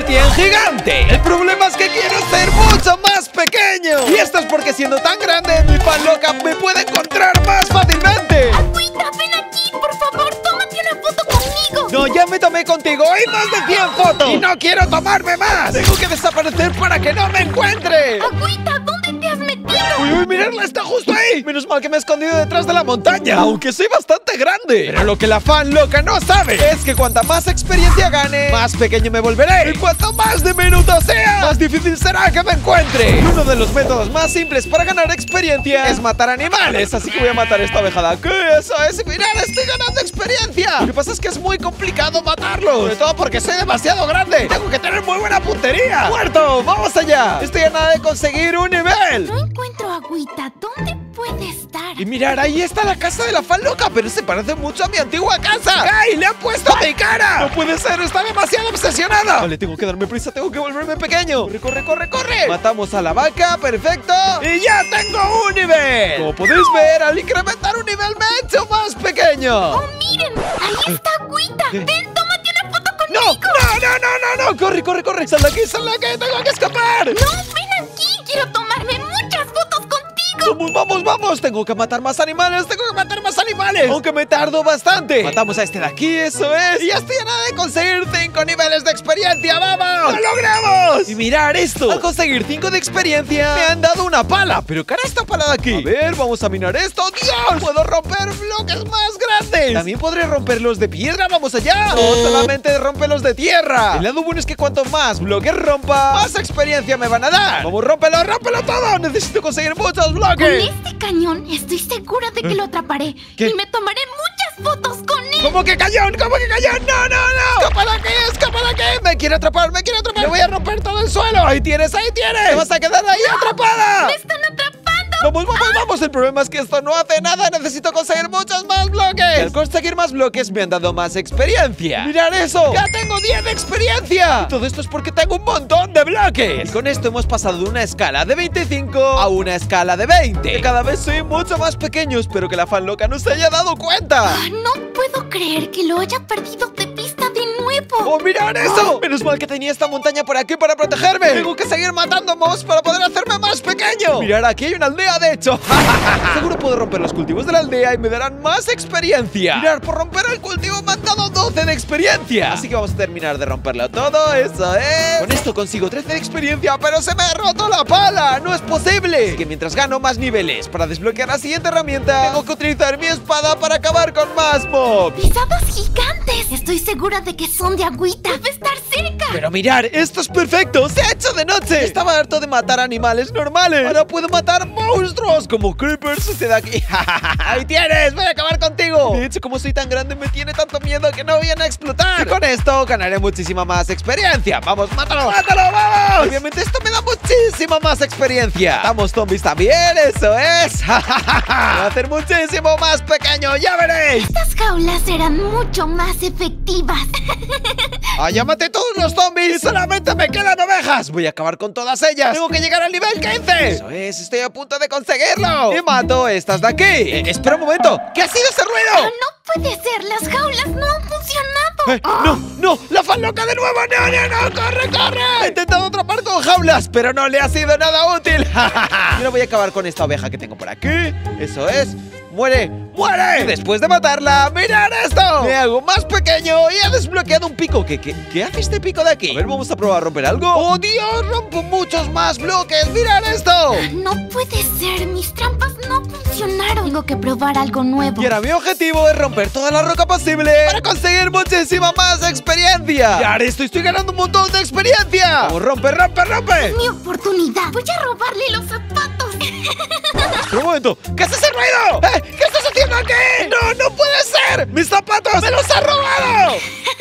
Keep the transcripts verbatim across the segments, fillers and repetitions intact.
convertí en gigante. El problema es que quiero ser mucho más pequeño. Y esto es porque siendo tan grande, mi fan loca me puede encontrar más fácilmente. Agüita, ven aquí, por favor, tómate una foto conmigo. No, ya me tomé contigo y más de cien fotos. Y no quiero tomarme más. Tengo que desaparecer para que no me encuentre. Agüita, ¿dónde te has metido? Uy, uy, mirarla, está justo ahí. Menos mal que me he escondido detrás de la montaña, aunque soy bastante grande. Pero lo que la fan loca no sabe es que cuanta más experiencia gane, más pequeño me volveré. Y cuanto más diminuto sea, más difícil será que me encuentre. Y uno de los métodos más simples para ganar experiencia es matar animales. Así que voy a matar esta oveja de aquí. Eso es, mirad, estoy ganando experiencia. Lo que pasa es que es muy complicado matarlos, sobre todo porque soy demasiado grande. Tengo que tener muy buena puntería. ¡Muerto! ¡Vamos allá! Estoy a nada de conseguir un nivel. No encuentro agüita. ¿Dónde puede estar? Y mirar, ahí está la casa de la fan loca, pero se parece mucho a mi antigua casa. ¡Ay, le han puesto mi cara! No puede ser, está demasiado obsesionada. Vale, tengo que darme prisa, tengo que volverme pequeño. Corre, corre, corre, corre. Matamos a la vaca, perfecto. Y ya tengo un nivel. Como podéis ver, al incrementar un nivel me he hecho más pequeño. ¡Oh, miren! ¡Ahí está agüita! ¿Qué? ¡Ven, tómate una foto ¡No! conmigo! ¡No, no, no, no, no! ¡Corre, corre, corre! ¡Sal de aquí, sal de aquí! ¡Tengo que escapar! ¡No, ven aquí! ¡Quiero tomarme muchas fotos contigo! ¡Vamos, vamos, vamos! Tengo que matar más animales, tengo que matar más animales. Aunque me tardo bastante. Matamos a este de aquí, eso es. Y ya estoy a nada de conseguir cinco niveles de experiencia. ¡Vamos! ¡Lo logramos! Y mirar esto. Al conseguir cinco de experiencia, me han dado una pala. Pero ¿qué hará esta pala de aquí? A ver, vamos a minar esto. ¡Dios! Puedo romper bloques más grandes. También podré romper los de piedra. ¡Vamos allá! O solamente rompe los de tierra. El lado bueno es que cuanto más bloques rompa, más experiencia me van a dar. ¡Vamos, rómpelo, rómpelo todo! Necesito conseguir muchos bloques. Con este cañón estoy segura de que lo atraparé. ¿Qué? Y me tomaré muchas fotos con él. ¿Cómo que cañón? ¿Cómo que cañón? ¡No, no, no! ¡Escapa de aquí! ¡Escapa de aquí! ¡Me quiere atrapar! ¡Me quiere atrapar! ¡Le voy a romper todo el suelo! ¡Ahí tienes! ¡Ahí tienes! ¡Te vas a quedar ahí atrapada! ¡Me están atrapando! ¡Vamos, vamos, vamos! El problema es que esto no hace nada. Necesito conseguir muchos más bloques. Y al conseguir más bloques me han dado más experiencia. ¡Mirad eso! ¡Ya tengo diez de experiencia! Y todo esto es porque tengo un montón de bloques. Y con esto hemos pasado de una escala de veinticinco a una escala de veinte. Que cada vez soy mucho más pequeño. Espero que la fan loca no se haya dado cuenta. Ah, no puedo creer que lo haya perdido de vista de nuevo. ¡Oh, mirad eso! Menos mal que tenía esta montaña por aquí para protegerme. Tengo que seguir matando mobs para poder hacerme más pequeño. Mirad, aquí hay una aldea, de hecho. Seguro puedo romper los cultivos de la aldea y me darán más experiencia. Mirad, por romper el cultivo me han dado doce de experiencia. Así que vamos a terminar de romperlo todo. Eso es. Con esto consigo trece de experiencia, pero se me ha roto la pala. No es posible. Así que mientras gano más niveles para desbloquear la siguiente herramienta, tengo que utilizar mi espada para acabar con más mobs. ¡Pisadas gigantes! Estoy segura de que son de agüita. Debe estar cerca. Pero mirar, esto es perfecto. Se ha hecho de noche. Estaba harto de matar animales normales. Ahora puedo matar monstruos como creepers. Este de aquí. Ahí tienes. Voy a acabar contigo. De hecho, como soy tan grande, me tiene tanto miedo que no viene a explotar. Y con esto ganaré muchísima más experiencia. Vamos, mátalo, mátalo, vamos. Obviamente esto me da muchísima más experiencia. Estamos zombies también. Eso es. Voy a hacer muchísimo más pequeño. Ya veréis. Estas jaulas serán mucho más efectivas. Ah, ya maté todos los zombies. Solamente me quedan ovejas. Voy a acabar con todas ellas. Tengo que llegar al nivel quince. Eso es, estoy a punto de conseguirlo. Y mato estas de aquí. Eh, espera un momento. ¿Qué ha sido ese Ah, ruido? no puede ser. Las jaulas no han funcionado. Eh, no, no, la fan loca de nuevo. No, no, no, corre, corre. He intentado atrapar con jaulas, pero no le ha sido nada útil. Y ahora voy a acabar con esta oveja que tengo por aquí. Eso es. ¡Muere! ¡Muere! Y después de matarla, ¡mirad esto! Me hago más pequeño y he desbloqueado un pico. ¿Qué, qué, qué hace este pico de aquí? A ver, vamos a probar a romper algo. ¡Oh, Dios! ¡Rompo muchos más bloques! ¡Mirad esto! No puede ser. Mis trampas no funcionaron. Tengo que probar algo nuevo. Y ahora mi objetivo es romper toda la roca posible para conseguir muchísima más experiencia. Y ahora esto estoy ganando un montón de experiencia. ¡Vamos, rompe, rompe, rompe! Mi oportunidad. Voy a robarle los zapatos. Espera un momento. ¿Qué es ese ruido? ¿Eh? ¿Qué estás haciendo aquí? ¡No, no puede ser! ¡Mis zapatos me los ha robado!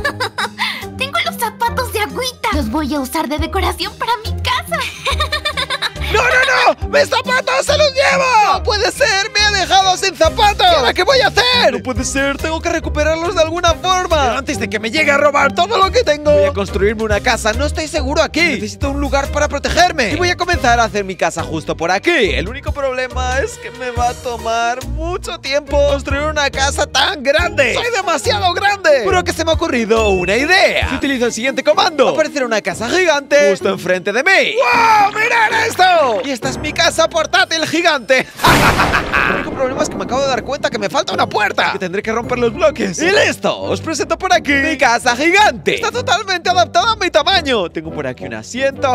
Tengo los zapatos de agüita. Los voy a usar de decoración para mi casa. ¡No, no, no! ¡Mis zapatos se los llevo! ¡No puede ser! ¡Me ha dejado sin zapatos! ¿Y ahora qué voy a hacer? No puede ser, tengo que recuperarlos de alguna forma. Pero antes de que me llegue a robar todo lo que tengo, voy a construirme una casa. No estoy seguro aquí. Necesito un lugar para protegerme. Y voy a comenzar a hacer mi casa justo por aquí. El único problema es que me va a tomar mucho tiempo construir una casa tan grande. ¡Soy demasiado grande! Pero que se me ha ocurrido una idea. Si utilizo el siguiente comando, aparecerá una casa gigante justo enfrente de mí. ¡Wow! ¡Mirad esto! Y esta es mi casa portátil gigante. El único problema es que me acabo de dar cuenta que me falta una puerta, que tendré que romper los bloques. ¡Y listo! Os presento por aquí mi casa gigante. Está totalmente adaptada a mi tamaño. Tengo por aquí un asiento,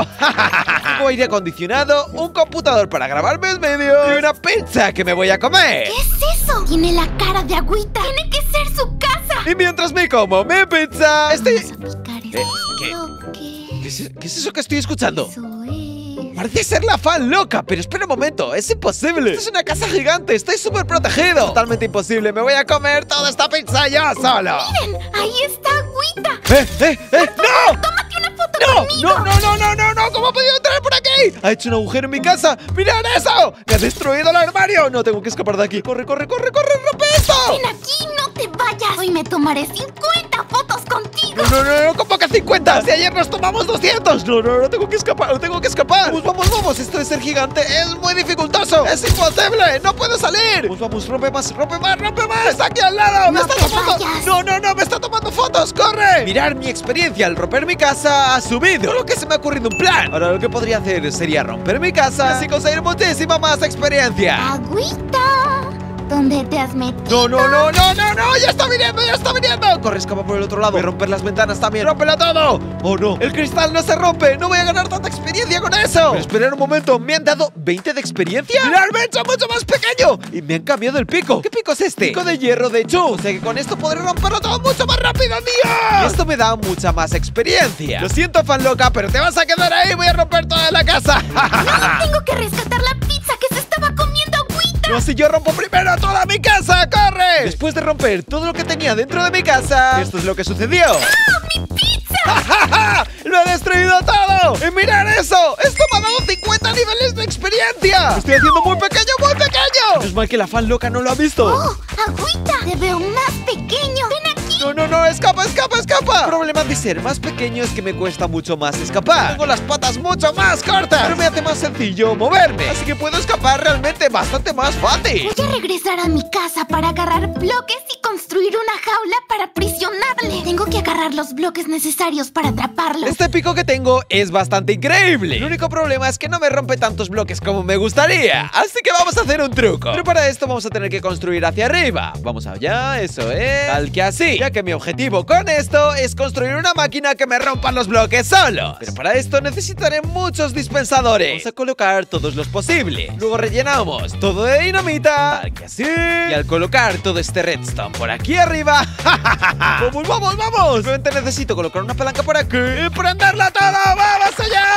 un aire acondicionado, un computador para grabar mis vídeos y una pizza que me voy a comer. ¿Qué es eso? Tiene la cara de Agüita. Tiene que ser su casa. Y mientras me como mi pizza, estoy... Vamos a picar ¿Qué? esto. ¿Qué? ¿Qué? ¿Qué es, ¿Qué es eso que estoy escuchando? Eso es. Parece ser la fan loca, pero espera un momento, es imposible. Esto es una casa gigante, estoy súper protegido. Totalmente imposible, me voy a comer toda esta pizza yo solo. Miren, ahí está Agüita. ¡Eh, eh, eh! ¡No! Tómate una foto ¡No! conmigo. ¡No, no, no, no, no, no! ¿Cómo ha podido entrar por aquí? ¡Ha hecho un agujero en mi casa! ¡Mirad eso! ¡Me ha destruido el armario! No, tengo que escapar de aquí. ¡Corre, corre, corre, corre! ¡Rompe esto! Ven aquí, no te vayas. Hoy me tomaré cincuenta fotos contigo. No, no, no, no, ¿cómo que cincuenta? Si ayer nos tomamos doscientos. No, no, no, tengo que escapar, tengo que escapar. Vamos, vamos, vamos. Esto de ser gigante es muy dificultoso. Es imposible, no puedo salir. Vamos, vamos, rompe más, rompe más, rompe más. Está aquí al lado, me No está te tomando. vayas. No, no, no, me está tomando fotos, corre. Mirar mi experiencia al romper mi casa ha subido. Solo que se me ha ocurrido un plan. Ahora lo que podría hacer sería romper mi casa y así conseguir muchísima más experiencia. Agüita, ¿dónde te has metido? No, no, no, no, no, no, ya está viniendo, ya está viniendo. Corre, escapa por el otro lado. Voy a romper las ventanas también. ¡Rómpelo todo! Oh, no, el cristal no se rompe. No voy a ganar tanta experiencia con eso. Pero esperad un momento, ¿me han dado veinte de experiencia? ¡Mirad, me he hecho mucho más pequeño! Y me han cambiado el pico. ¿Qué pico es este? Pico de hierro, de hecho. O sea que con esto podré romperlo todo mucho más rápido, tío. Y esto me da mucha más experiencia. Lo siento, fan loca, pero te vas a quedar ahí. Voy a romper toda la casa. No, tengo que rescatar la pizza que se estaba comiendo Agüita. No, si yo rompo primero toda mi casa, ¡corre! Después de romper todo lo que tenía dentro de mi casa, esto es lo que sucedió. ¡Ah, mi pizza! ¡Ja, ja, ja! ¡Lo he destruido todo! ¡Y mirad eso! ¡Esto me ha dado cincuenta niveles de experiencia! ¡Lo estoy haciendo muy pequeño, muy pequeño! Es mal que la fan loca no lo ha visto. ¡Oh, Agüita! Te veo más pequeño. Ven aquí. No, no, no, escapa, escapa, escapa. El problema de ser más pequeño es que me cuesta mucho más escapar. Tengo las patas mucho más cortas, pero me hace más sencillo moverme. Así que puedo escapar realmente bastante más fácil. Voy a regresar a mi casa para agarrar bloques y construir una jaula para aprisionarle. Tengo que agarrar los bloques necesarios para atraparlo. Este pico que tengo es bastante increíble. El único problema es que no me rompe tantos bloques como me gustaría. Así que vamos a hacer un truco. Pero para esto vamos a tener que construir hacia arriba. Vamos allá, eso es. Tal que así. Ya que mi objetivo con esto es construir una máquina que me rompa los bloques solos. Pero para esto necesitaré muchos dispensadores. Vamos a colocar todos los posibles. Luego rellenamos todo de dinamita. Tal que así. Y al colocar todo este redstone por aquí arriba. ¡Vamos, vamos, vamos! Simplemente necesito colocar una palanca por aquí y prenderla toda. ¡Vamos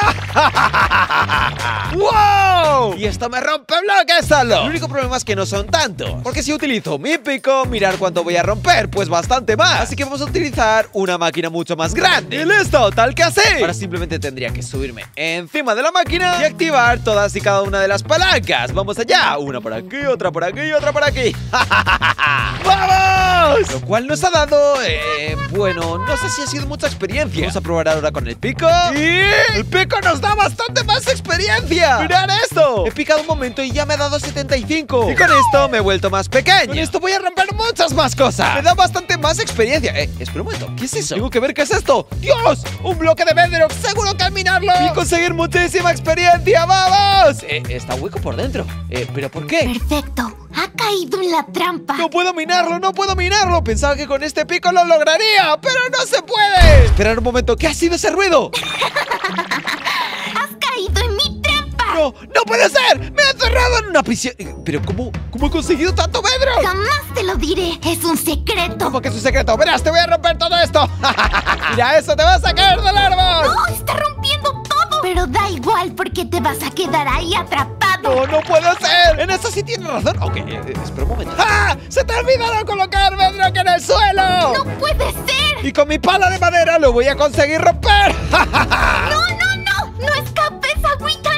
allá! ¡Wow! Y esto me rompe bloques solo. El único problema es que no son tantos, porque si utilizo mi pico, mirar cuánto voy a romper, pues bastante más. Así que vamos a utilizar una máquina mucho más grande. ¡Y listo! ¡Tal que así! Ahora simplemente tendría que subirme encima de la máquina y activar todas y cada una de las palancas. ¡Vamos allá! Una por aquí, otra por aquí y otra por aquí. ¡Vamos! Lo cual nos ha dado, eh, bueno, no sé si ha sido mucha experiencia. Vamos a probar ahora con el pico. ¡Y el pico nos da bastante más experiencia! ¡Mirad esto! He picado un momento y ya me ha dado setenta y cinco. Y con esto me he vuelto más pequeño. Con esto voy a romper muchas más cosas. Me da bastante más experiencia. Eh, espera un momento. ¿Qué es eso? Tengo que ver qué es esto. ¡Dios! ¡Un bloque de bedrock! ¡Seguro que al minarlo y conseguir muchísima experiencia! ¡Vamos! Eh, está hueco por dentro. Eh, ¿pero por qué? Perfecto. Ha caído en la trampa. ¡No puedo minarlo! ¡No puedo minarlo! Pensaba que con este pico lo lograría, pero no se puede. Esperar un momento. ¿Qué ha sido ese ruido? Has caído en mi trampa. ¡No! ¡No puede ser! ¡Me he encerrado en una prisión! ¿Pero cómo? ¿Cómo he conseguido tanto bedrock? Jamás te lo diré. Es un secreto. ¿Cómo que es un secreto? Verás, te voy a romper todo esto. ¡Mira eso! ¡Te vas a caer del árbol! ¡No! ¡Está rompiendo todo! Pero da igual porque te vas a quedar ahí atrapado. ¡No, no puede ser! En eso sí tienes razón. Ok, eh, eh, espera un momento. ¡Ah! ¡Se te ha olvidado colocar bedrock en el suelo! ¡No puede ser! Y con mi pala de madera lo voy a conseguir romper. ¡No, no, no! ¡No escapes, Agüita, no!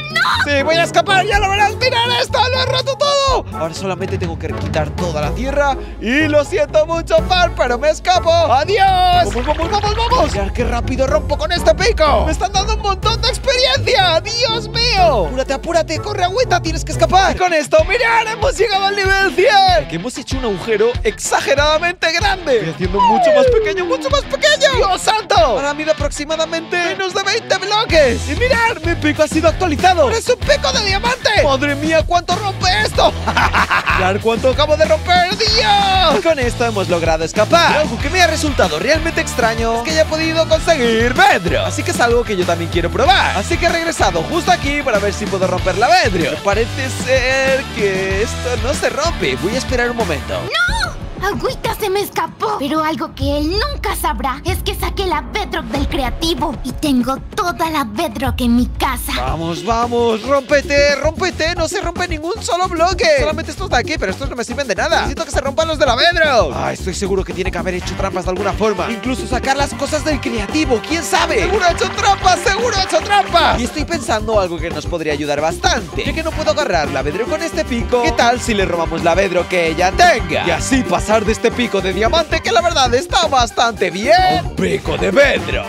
Sí, voy a escapar, ya lo verás. ¡Mirad esto! ¡Lo he roto todo! Ahora solamente tengo que quitar toda la tierra. Y lo siento mucho, Fan, pero me escapo. ¡Adiós! ¡Vamos, vamos, vamos, vamos! Mirad qué rápido rompo con este pico. ¡Me están dando un montón de experiencia! ¡Dios mío! ¡Apúrate, apúrate! ¡Corre, agüita! ¡Tienes que escapar! Y con esto, mirad, hemos llegado al nivel cien. Que hemos hecho un agujero exageradamente grande. Estoy haciendo mucho más pequeño, mucho más pequeño. ¡Dios santo! Ahora mide aproximadamente menos de veinte bloques. Y mirad, mi pico ha sido actualizado. ¡Ahora es un pico de diamante! ¡Madre mía, cuánto rompe esto! ¡Mirad cuánto acabo de romper! ¡Dios! Y con esto hemos logrado escapar. Y algo que me ha resultado realmente extraño es que ya he podido conseguir Bedrock. Así que es algo que yo también quiero probar. Así que he regresado justo aquí para ver si puedo romper la Bedrock. Me parece ser que esto no se rompe. Voy a esperar un momento. ¡No! Agüita se me escapó. Pero algo que él nunca sabrá es que saqué la Bedrock del creativo. Y tengo toda la Bedrock en mi casa. Vamos, vamos, rómpete, rómpete. No se rompe ningún solo bloque. Solamente estos de aquí, pero estos no me sirven de nada. Necesito que se rompan los de la Bedrock. Ah, estoy seguro que tiene que haber hecho trampas de alguna forma. Incluso sacar las cosas del creativo, ¿quién sabe? Seguro ha hecho trampas, seguro ha hecho trampas. Y estoy pensando algo que nos podría ayudar bastante. Ya que no puedo agarrar la Bedrock con este pico, ¿qué tal si le robamos la Bedrock que ella tenga? Y así pasar de este pico de diamante, que la verdad está bastante bien, un pico de Bedrock.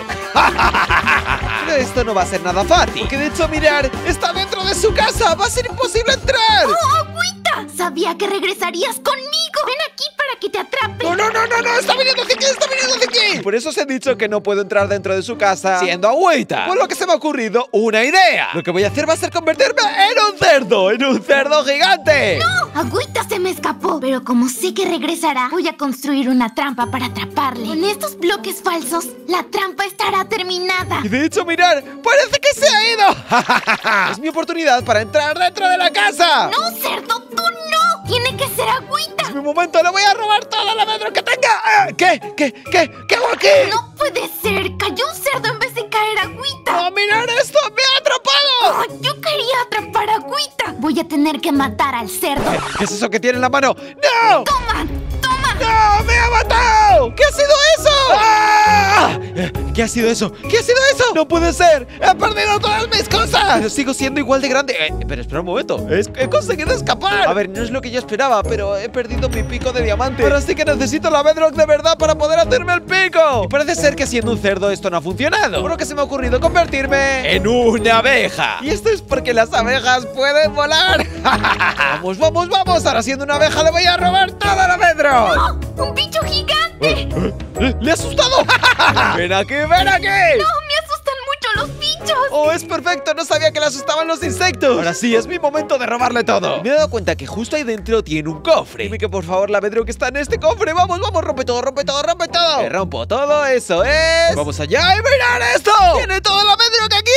Pero esto no va a ser nada fácil, porque de hecho, mirar, está dentro de su casa. Va a ser imposible entrar. ¡Oh, agüita! Sabía que regresarías conmigo. Ven aquí para que te atrape. No, no, no, no, no, está viniendo hacia aquí, está viniendo hacia aquí. Por eso os he dicho que no puedo entrar dentro de su casa siendo agüita. Por lo que se me ha ocurrido una idea. Lo que voy a hacer va a ser convertirme en un cerdo, en un cerdo gigante. ¡No! Agüita se me escapó. Pero como sé que regresará, voy a construir una trampa para atraparle. Con estos bloques falsos, la trampa estará terminada. Y de hecho, mirar, parece que se ha ido. Es mi oportunidad para entrar dentro de la casa. ¡No, cerdo! ¡Tú no! ¡Tiene que ser agüita! Es mi momento, le voy a robar toda la Bedrock que tenga. ¿Qué? ¿Qué? ¿Qué? ¿Qué hago aquí? ¡No puede ser! ¡Cayó un cerdo en vez de caer agüita! ¡Oh, mirad esto! ¡Me ha atrapado! ¡Oh, yo quería atrapar agüita! Voy a tener que matar al cerdo. ¿Qué es eso que tiene en la mano? ¡No! ¡Toma! ¡Toma! ¡No! ¡Me ha matado! ¿Qué ha sido eso? ¡Ah! ¿Qué ha sido eso? ¿Qué ha sido eso? ¡No puede ser! ¡He perdido todas mis cosas! Pero sigo siendo igual de grande. Eh, pero espera un momento. Es- He conseguido escapar. A ver, no es lo que yo esperaba, pero he perdido mi pico de diamante. Ahora sí que necesito la Bedrock de verdad para poder hacerme el pico. Y parece ser que siendo un cerdo esto no ha funcionado. Por lo que se me ha ocurrido convertirme en una abeja. Y esto es porque las abejas pueden volar. Vamos, vamos, vamos. Ahora siendo una abeja le voy a robar toda la Bedrock. ¡Oh, un bicho gigante! ¿Eh? ¡Le he asustado! ¡Ven aquí, ven aquí! ¡No, me asustan mucho los bichos! ¡Oh, es perfecto! No sabía que le asustaban los insectos. Ahora sí, es mi momento de robarle todo. Me he dado cuenta que justo ahí dentro tiene un cofre. Dime que por favor la Bedrock está en este cofre. Vamos, vamos, rompe todo, rompe todo, rompe todo. Le rompo todo, eso es. Vamos allá y mirad esto. Tiene toda la Bedrock aquí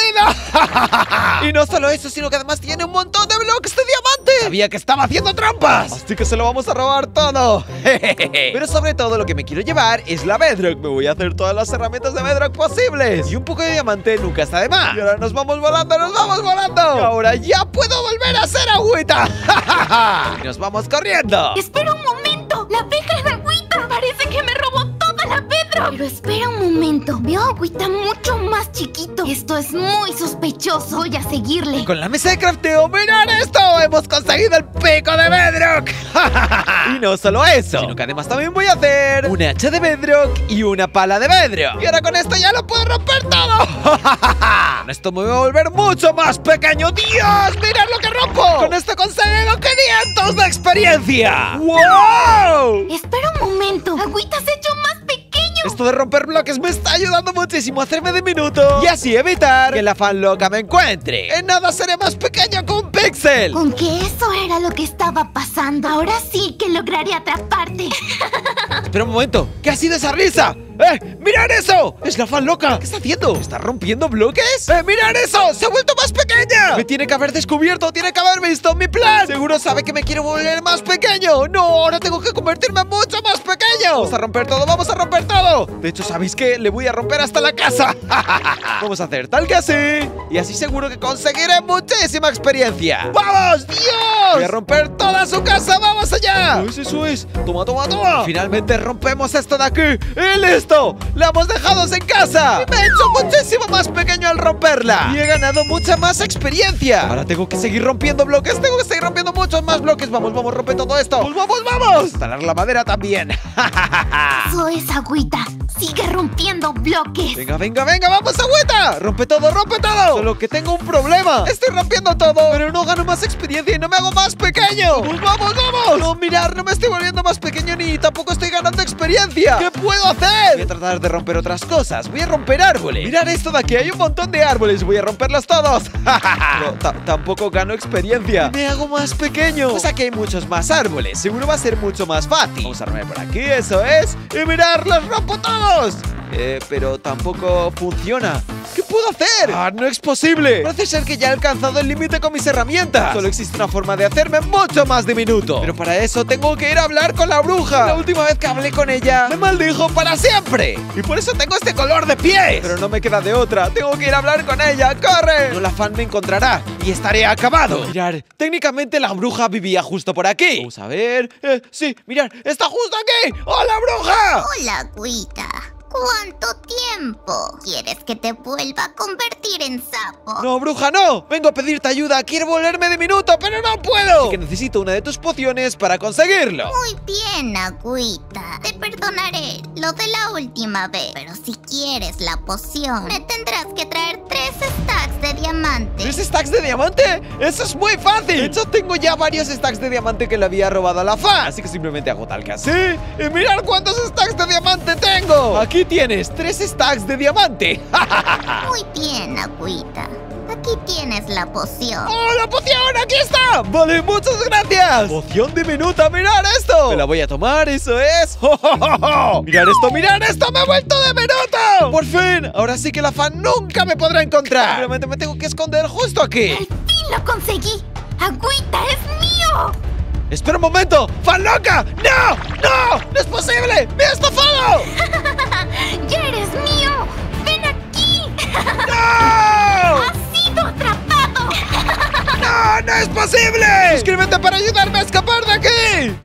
escondida. Y no solo eso, sino que además tiene un montón de bloques de diamante. Sabía que estaba haciendo trampas. Así que se lo vamos a robar todo. Pero sobre todo lo que me quiero llevar es la Bedrock. Me voy a hacer todas las herramientas de Bedrock posibles. Y un poco de diamante nunca está de más. Y ahora nos vamos volando, nos vamos volando. Y ahora ya puedo volver a ser agüita. Y nos vamos corriendo. ¡Espera un momento! ¡La abeja es agüita! ¡Parece que me robó toda la Bedrock! Pero espera un momento. Veo a agüita mucho más chiquito. Esto es muy sospechoso. Voy a seguirle. Con la mesa de crafteo, mirad esto. Hemos conseguido el pico de Bedrock. Y no solo eso, sino que además también voy a hacer un hacha de Bedrock y una pala de Bedrock. Y ahora con esto ya lo puedo romper todo. Con esto me voy a volver mucho más pequeño. ¡Dios! ¡Mirad lo que rompo! Con esto he conseguido quinientos de experiencia. ¡Wow! Espera un momento. Agüita se ha hecho más pequeño. Esto de romper bloques me está ayudando muchísimo a hacerme diminuto y así evitar que la fan loca me encuentre. En nada seré más pequeño que un píxel. Con que eso era lo que estaba pasando. Ahora sí que lograré atraparte. Espera un momento, ¿qué ha sido esa risa? ¡Eh! ¡Mirad eso! ¡Es la fan loca! ¿Qué está haciendo? ¿Está rompiendo bloques? ¡Eh! ¡Mirad eso! ¡Se ha vuelto más pequeña! Me tiene que haber descubierto, tiene que haber visto mi plan. Seguro sabe que me quiero volver más pequeño. No, ahora tengo que convertirme mucho más pequeño. pequeño. Vamos a romper todo, vamos a romper todo. De hecho, ¿sabéis qué? Le voy a romper hasta la casa. Vamos a hacer tal que así. Y así seguro que conseguiré muchísima experiencia. ¡Vamos, Dios! Voy a romper toda su casa, ¡vamos allá! Eso es, eso es. Toma, toma, toma. Finalmente rompemos esto de aquí. ¡Y listo! ¡La hemos dejado en casa! Y me he hecho muchísimo más pequeño al romperla. Y he ganado mucha más experiencia. Ahora tengo que seguir rompiendo bloques. Tengo que seguir rompiendo muchos más bloques. Vamos, vamos, rompe todo esto. ¡Vamos, vamos, vamos! Instalar la madera también. Eso es, Agüita. Sigue rompiendo bloques. Venga, venga, venga, vamos, Agüita. Rompe todo, rompe todo. Solo que tengo un problema. Estoy rompiendo todo, pero no gano más experiencia y no me hago más pequeño. Vamos, vamos, vamos. No, mirar, no me estoy volviendo más pequeño ni tampoco estoy ganando experiencia. ¿Qué puedo hacer? Voy a tratar de romper otras cosas. Voy a romper árboles. Mirad esto de aquí, hay un montón de árboles. Voy a romperlos todos. Pero tampoco gano experiencia. Me hago más pequeño. Pues aquí hay muchos más árboles. Seguro va a ser mucho más fácil. Vamos a romper por aquí, eso es. Y mirad, los rompo todos. Eh, pero tampoco funciona. ¿Qué puedo hacer? ¡Ah, no es posible! Parece ser que ya he alcanzado el límite con mis herramientas. Solo existe una forma de hacerme mucho más diminuto. Pero para eso tengo que ir a hablar con la bruja. La última vez que hablé con ella, me maldijo para siempre. Y por eso tengo este color de pies. Pero no me queda de otra. Tengo que ir a hablar con ella. ¡Corre! No, la fan me encontrará y estaré acabado. Mirad, técnicamente la bruja vivía justo por aquí. Vamos a ver. Eh, sí, mirad, está justo aquí. ¡Hola, bruja! Hola, Agüita. ¿Cuánto tiempo? ¿Quieres que te vuelva a convertir en sapo? No, bruja, no. Vengo a pedirte ayuda. Quiero volverme diminuto, pero no puedo. Así que necesito una de tus pociones para conseguirlo. Muy bien, Agüita. Te perdonaré lo de la última vez. Pero si quieres la poción, me tendrás que traer tres stacks de diamante. ¿Tres stacks de diamante? Eso es muy fácil. De hecho, tengo ya varios stacks de diamante que le había robado a la fan. Así que simplemente hago tal que así. Y mirad cuántos stacks de diamante tengo. Aquí tienes tres stacks de diamante. Muy bien, Agüita. Aquí tienes la poción. ¡Oh, la poción! ¡Aquí está! Vale, muchas gracias. Poción diminuta, mirad esto. Me la voy a tomar, eso es. ¡Oh, oh, oh, oh! Mirad esto, mirad esto. ¡Me he vuelto diminuto! ¡Por fin! Ahora sí que la fan nunca me podrá encontrar. Simplemente me tengo que esconder justo aquí. ¡Al fin lo conseguí! ¡Agüita es mío! ¡Espera un momento! ¡Fan loca! ¡No! ¡No! ¡No es posible! ¡Me ha estafado! ¡Ya eres mío! ¡Ven aquí! ¡No! ¡Has sido atrapado! ¡No! ¡No es posible! ¡Suscríbete para ayudarme a escapar de aquí!